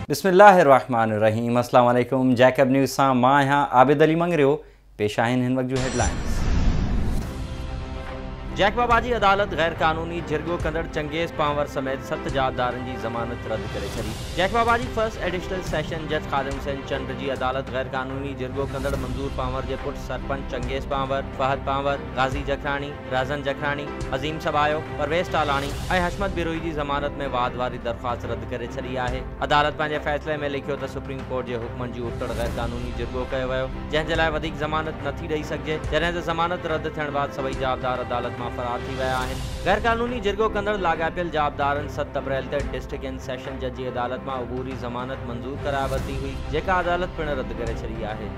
बिस्मिल्लाहिर्रहमानिर्रहीम। अस्सलाम वालेकुम। जैकब न्यूज़ सां मां आहियां आबिद अली मंगरियो। पेश आहिनि हिन वक्त जो हेडलाइंस। जैकबाबाजी अदालत गैर कानूनी झिरगो कंदड़ चंगेज़ पांवर समेत 7 जाबदारनि जी ज़मानत रद्द करे छॾी। जैकबाबाजी फर्स्ट एडिशनल सेशन जज ख़ादिम हुसैन चंद्र जी अदालत गैर कानूनी झिरगो कंदड़ मंजूर पांवर जे पुट सरपंच चंगेज़ पांवर, फहद पांवर, गाज़ी जखरानी, राज़न जखरानी, अज़ीम सबायो, परवेज़ टालानी ऐं हशमत बिरोई जी ज़मानत में वाद वारी दरख़्वास्त रद्द करे छॾी आहे। अदालत पंहिंजे फ़ैसिले में लिखियो त सुप्रीम कोर्ट जे हुक्मनि जी उतड़ गैर कानूनी झिरगो कयो वियो, जंहिं जे लाइ वधीक ज़मानत नथी ॾेई सघिजे, जॾहिं त ज़मानत रद्द थियण बाद सभई जाबदार अदालत मां फ़रार थी विया आहिनि। गैर कानूनी झिरगो कंदड़ लाॻापियल जाबदारनि 7 अप्रैल ते डिस्ट्रिक्ट एंड सेशन जज जी अदालत मां अबूरी ज़मानत मंज़ूर कराए वरिती हुई, जेका अदालत पिण रद्द करे छॾी आहे।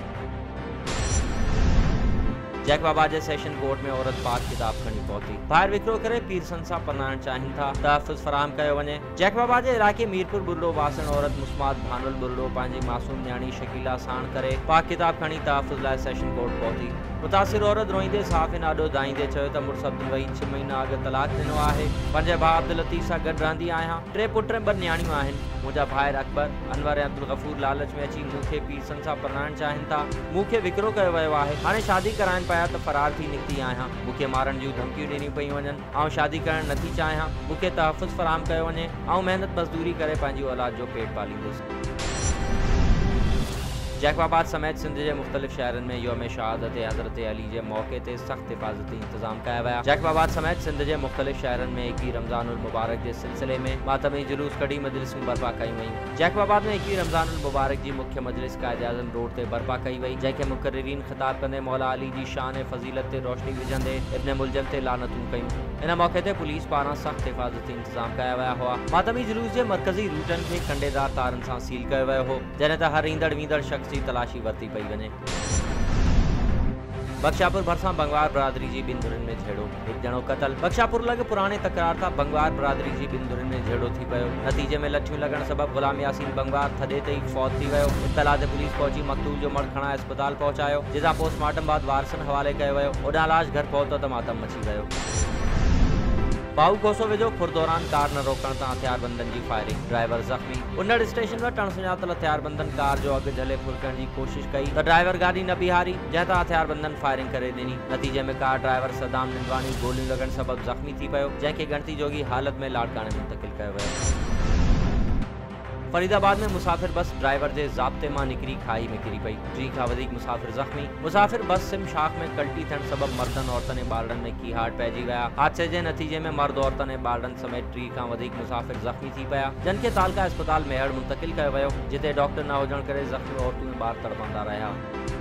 जैकबाबा जे सेशन कोर्ट में औरत पाक किताब खणी पहुती। ॿाहिरि विकिरो करे पीरसन सां परनाइण चाहिनि था, तहफ़्फ़ुज़ फराहम कयो वञे। जैकबाबा जे इलाइक़े मीरपुर बुरड़ो वासण औरत मुस्मात भानुल बुरड़ो पंहिंजी मासूम न्याणी शकीला साण करे पाक किताब खणी तहफ़्फ़ुज़ लाइ सेशन कोर्ट पहुती। मुतासिर औरत रोईंदे साफ़ नाडो दाईंदे चयो त मुड़ुस अब्दुल 6 महीना अॻु तलाक ॾिनो आहे। पंहिंजे भाउ अब्दुल लतीफ़ सां गॾु रहंदी आहियां। 3 पुट ऐं 2 न्याणियूं आहिनि। मुंहिंजा भाइर अकबर, अनवर ऐं अब्दुल गफ़ूर लालच में अची मूंखे पीरसन सां परनाइण चाहिनि था। मूंखे विकिरो कयो वियो आहे। हाणे शादी कराइनि पिया त फ़रार थी निकिती आहियां। मूंखे मारण जूं धमकियूं ॾिनियूं पयूं वञनि। आउं शादी करणु नथी चाहियां। मूंखे तहफ़्फ़ुज़ फराहम कयो वञे। आउं महिनत मज़दूरी करे पंहिंजी औलाद जो पेट पालींदुसि। जैकबाबाद समेत सिंध के मुख्तलिफ शहरन में योम शहादत हज़रत अली के मौके ते सख्त हिफाजती इंतजाम किया विया। जैकबाबाद समेत सिंध के मुख्तलिफ शहरन में 21 रमज़ानुल मुबारक के सिलसिले में मातमी जुलूस कड़ी मजलिसूं बर्पा कई वयूं। जैकबाबाद में 21 रमज़ानुल मुबारक की मुख्य मजलिस कायदे आज़म रोड ते बर्पा कई वई, जैके मुकर्रिरीन खिताब कंदे मौला अली की शान फजीलत ते रोशनी विझंदे इब्न मुलजम ते लानतूं कयूं। इन मौके ते पुलिस पारां सख्त हिफाजती इंतजाम किया विया हुआ। मातमी जुलूस के मरकजी रूटन के कंडेदार तारन सां सील किया वियो हो, जॾहिं त हर ईंदड़ वींदड़ शख्स की तलाशी वरती पई वञे। बख्शापुर भरसा बंगवार बरादरी की 2 धुरन में झेड़ो, 1 जणो कतल। बख्शापुर लॻ पुराने तकरार था बंगवार बरादरी की 2 धुरन में झेड़ो थी पियो। नतीजे में लठियूं लॻण सबब गुलाम यासीन बंगवार थदे ते ही फौत थी वियो। इत्तला ते पुलिस पहुंची मक़तूल जो मड़ खणा अस्पताल पहुंचायो, जिसां पोस्टमार्टम बाद वारसन हवाले कयो वियो। ओॾां लाश घर पहुतो त मातम मची वियो। बाऊ कोसो वेझो खुर दौरान कार न रोकण तां हथियारबंदन की फायरिंग, ड्राइवर जख्मी। उन्नड़ स्टेशन पर टणसुञातल हथियारबंदन कार जो अग झले फुर करण की कोशिश कई तो ड्राइवर गाड़ी न बीहारी, जंहिं तां हथियारबंदन फायरिंग करे ॾिनी। नतीजे में कार ड्राइवर सदाम निंदवानी गोलियूं लॻण सबब जख्मी थी पियो, जंहिंखे गणती जोगी हालत में लाड़काने मुंतकिल कयो वियो। फरीदाबाद में मुसाफिर बस ड्राइवर के ज़ाब्ते मां निकरी खाई में किरी पई, 3 खां वधीक मुसाफिर जख्मी। मुसाफिर बस सिम शाख में कल्टी थियण सबब मर्दन औरतन ऐं ॿारनि में कीहाट पइजी विया। हादसे के नतीजे में मर्द औरतन ऐं ॿारनि समेत 3 खां वधीक मुसाफिर जख्मी थी पिया, जिनके तालका अस्पताल मेहड़ मुंतकिल कयो वियो, जिते डॉक्टर न हुजण करे जख्मी औरतूं ऐं ॿार तड़पंदा रहा।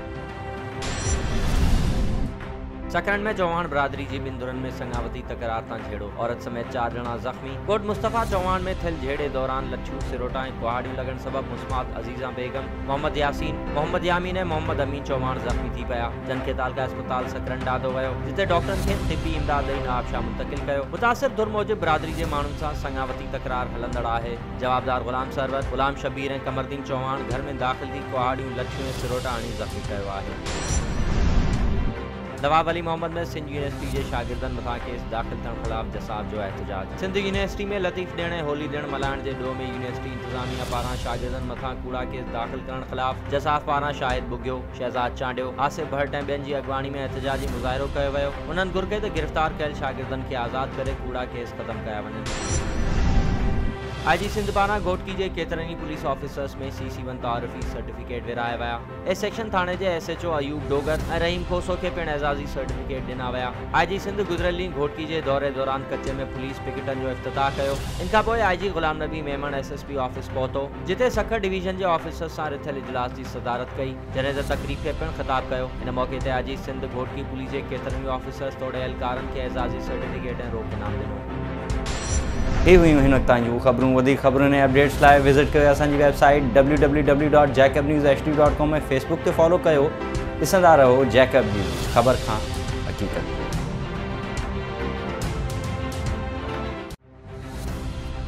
सकरन में चौहान बरादरी की 2 धुरन में संगावती तकरार तां झेड़ो, औरत समेत 4 ॼणा जख्मी। कोट मुस्तफ़ा चौहान में थियल झेड़े दौरान लठियूं सिरोटा ऐं कुहाड़ियूं लॻण सबब मुस्मात अजीज़ा बेगम, मोहम्मद यासीन, मोहम्मद यामीन ऐं मोहम्मद अमीन चौहान जख्मी थी पिया, जिनके तालका अस्पताल सकरन ॾाढो वियो, जिते डॉक्टरनि खे तिबी इमदाद ॾेई नवाबशाह मुंतकिल कयो। मुतासिर धुर मूजिब बरादरी के माण्हुनि सां संगावती तकरार हलंदड़ आहे। जवाबदार गुलाम सरवर, गुलाम शबीर ऐं कमरदीन चौहान घर में दाख़िल थी कुहाड़ियूं लठियूं ऐं सिरोटा हणी जख्मी कयो आहे। नवाब अली मोहम्मद में सिंध यूनिवर्सिटी के शागिर्दन मथा केस दाखिल थियण खिलाफ जसाब जो एहतजाज। सिंध यूनिवर्सिटी में लतीफ़ ॾिण ऐं होली ॾिण मल्हाइण जे ॾोह में यूनिवर्सिटी इंतजामिया पारां शागिर्दन मथा कूड़ा केस दाखिल करण खिलाफ जसाब पारां शाहिद बुग्यो, शहजाद चांडियो, आसिफ भट्ट ऐं ॿियनि जी अॻवानी में एहतजाजी मुज़ाहिरो कयो वियो। उन्हनि घुर कई त गिरफ़्तार कयल शागिर्दन खे आज़ाद करे कूड़ा केस ख़त्म कया वञनि। IG सिंध पारां घोटकी के केतरनि पुलिस ऑफिसर्स में CC1 तारफ़ी सर्टिफिकेट विराया विया। ए सेक्शन थाने के SHO अयूब डोगर और रहीम खोसो के पिण एजाज़ी सर्टिफिकेट ॾिना विया। IG सिंध गुज़िरियल ॾींहुं घोटकी के दौरे दौरान कच्चे में पुलिस पिकेटन जो इफ्तिताह कयो। इनखां पोइ IG Ghulam Nabi Memon SSP office पहुतो, जिते सखर डिवीजन के ऑफिसर्स सां रिथियल इजलास की सदारत कई, जॾहिं त तकरीब के पिण ख़िताब कयो। इन मौके ते IG सिंध घोटकी पुलिस के केतरनि ऑफिसर्स तोड़े एहलकारनि के एजाज़ी सर्टिफिकेट ऐं रोक इनाम ॾिनो। ये हुई हिन वक्त ताईं खबरूं। वधीक खबरुनि ऐं अपडेट्स लाइ विज़िट कयो असांजी वेबसाइट www.jacobnewshd.com ऐं फेसबुक ते फॉलो कयो। ॾिसंदा रहो जैकब न्यूज़, ख़बर खां हक़ीक़त।